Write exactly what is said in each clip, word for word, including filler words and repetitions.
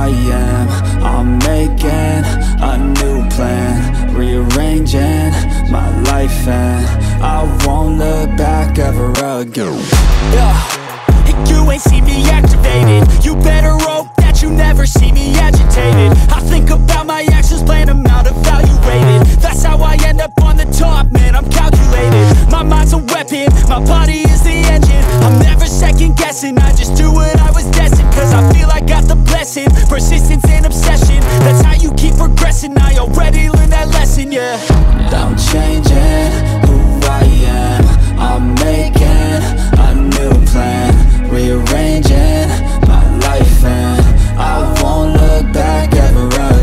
I am. I'm making a new plan, rearranging my life, and I won't look back ever again. Yeah. You ain't see me activated. You better hope that you never see me agitated. I think about my actions, plan them out, evaluated. That's how I end up on the top, man, I'm calculated. My mind's a weapon, my body is the engine. I'm never second guessing, I just do what I was destined. Cause I feel I got the blessing, persistence and obsession. That's how you keep progressing, I already learned that lesson, yeah. I'm changing who I am. I'm making a new plan, rearranging my life, and I won't look back ever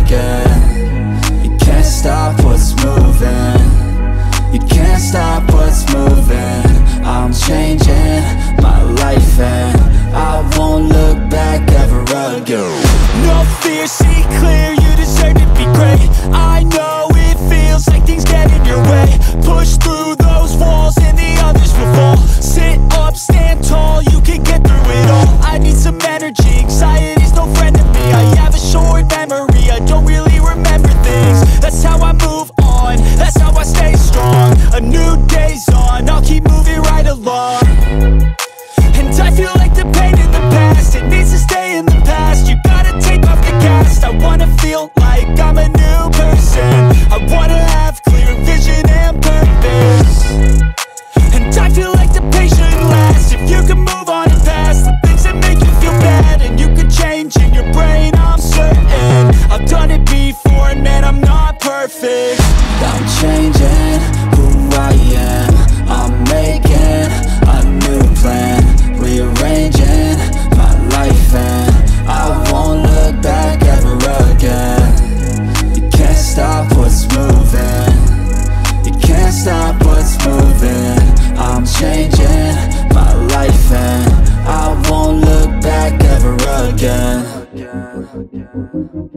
again. You can't stop what's moving, you can't stop what's moving. I'm changing my life, and I won't look back ever again. No fear, see clear, you deserve to be great. I know it feels like things get in your way. Push through those walls and the others will fall. Sit up, stand tall, you can get through it all. I need some energy, anxiety's no friend to me. I have a short memory, I don't really remember things. That's how I move on, that's how I stay strong. A new day's on, I'll keep moving right along. And I feel like the pain in the past, it needs to stay in the past. You gotta take off the cast. I wanna feel like I'm a new person. I wanna have clear vision and purpose. And I feel like the pain shouldn't last. If you can move on and past the things that make you feel bad, and you can change in your brain, I'm certain. I've done it before and man, I'm not perfect. I'm changing who I am. I'm making a new plan, rearranging my life, and I won't look back ever again. You can't stop what's moving, you can't stop what's moving. I'm changing my life, and I won't look back ever again.